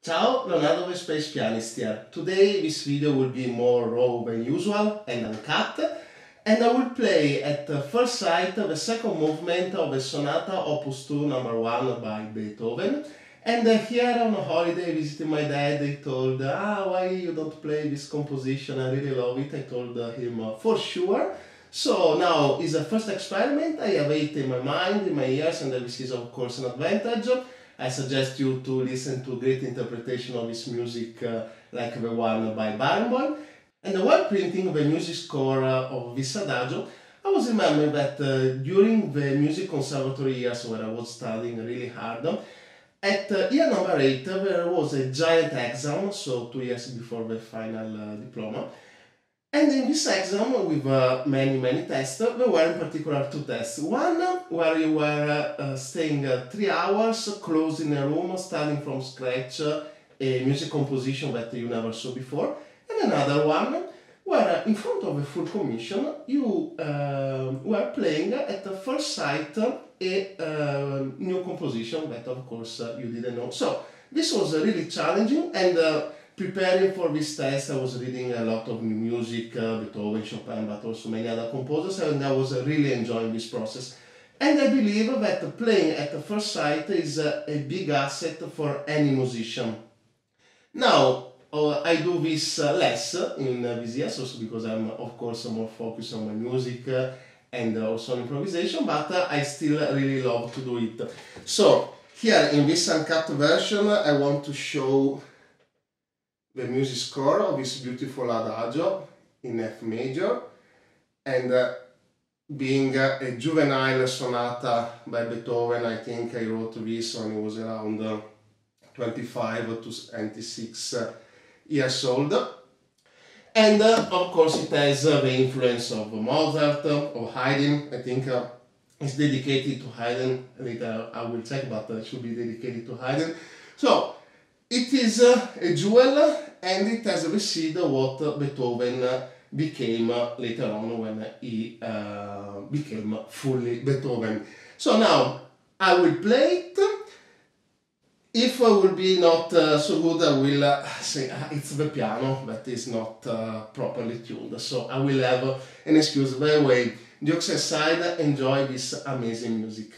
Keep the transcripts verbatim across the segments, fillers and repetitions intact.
Ciao, Leonardo the Space Pianist here. Today this video will be more raw than usual and uncut, and I will play at first sight the second movement of the Sonata Opus two number one by Beethoven. And uh, here on a holiday visiting my dad, they told, ah, why you don't play this composition, I really love it. I told uh, him, uh, for sure. So now is a first experiment, I have it in my mind, in my ears, and this is of course an advantage. I suggest you to listen to great interpretation of his music uh, like the one by Barenboim. And while printing the music score uh, of this adagio, I was remembering that uh, during the music conservatory years where I was studying really hard, at uh, year number eight there was a giant exam, so two years before the final uh, diploma. And in this exam, with uh, many, many tests, there were in particular two tests. One where you were uh, staying uh, three hours closed in a room, studying from scratch uh, a music composition that you never saw before. And another one where uh, in front of a full commission, you uh, were playing at the first sight a uh, new composition that of course uh, you didn't know. So this was uh, really challenging, and uh, preparing for this test, I was reading a lot of new music, uh, Beethoven, Chopin, but also many other composers, and I was uh, really enjoying this process. And I believe that playing at the first sight is uh, a big asset for any musician. Now, uh, I do this uh, less in uh, these years, also because I'm, of course, more focused on my music uh, and also on improvisation, but uh, I still really love to do it. So, here in this uncut version, I want to show the music score of this beautiful adagio in F major, and uh, being uh, a juvenile sonata by Beethoven, I think I wrote this when he was around uh, twenty-five to twenty-six uh, years old. And uh, of course it has uh, the influence of Mozart, uh, of Haydn. I think uh, it's dedicated to Haydn, later I will check, but it should be dedicated to Haydn. So it is uh, a jewel, and it has received what Beethoven became later on when he uh, became fully Beethoven. So now I will play it. If I will be not uh, so good, I will uh, say uh, it's the piano that is not uh, properly tuned. So I will have an excuse. By the way, jokes aside, enjoy this amazing music.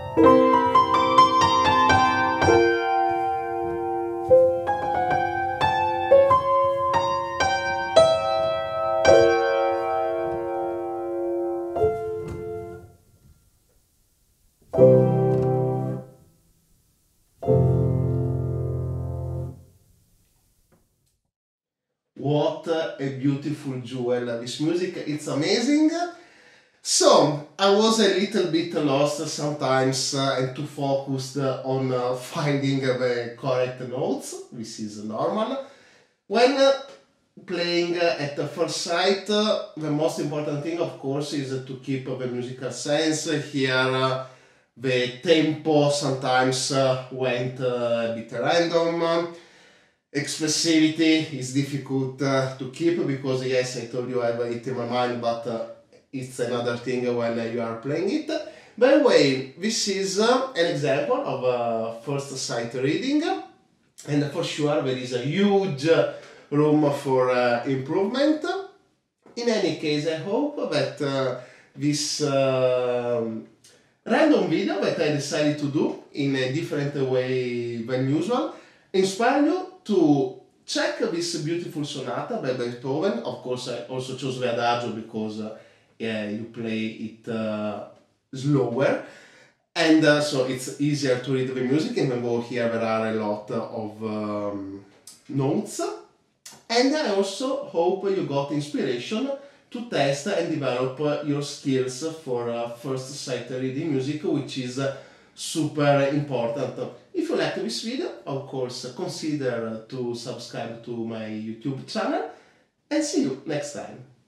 What a beautiful jewel, this music, it's amazing. So, I was a little bit lost sometimes uh, and too focused uh, on uh, finding uh, the correct notes, this is normal. When uh, playing uh, at the first sight, uh, the most important thing of course is uh, to keep uh, the musical sense. Here uh, the tempo sometimes uh, went uh, a bit random. Expressivity is difficult uh, to keep because yes, I told you I have it in my mind, but uh, it's another thing when uh, you are playing it. By the way, this is uh, an example of a first sight reading, and for sure there is a huge room for uh, improvement. In any case, I hope that uh, this uh, random video that I decided to do in a different way than usual inspire you to check this beautiful sonata by Beethoven. Of course, I also chose the Adagio because uh, yeah, you play it uh, slower, and uh, so it's easier to read the music, even though here there are a lot of um, notes. And I also hope you got inspiration to test and develop uh, your skills for uh, first sight reading music, which is uh, super important. If you like this video, of course, consider to subscribe to my YouTube channel, and see you next time.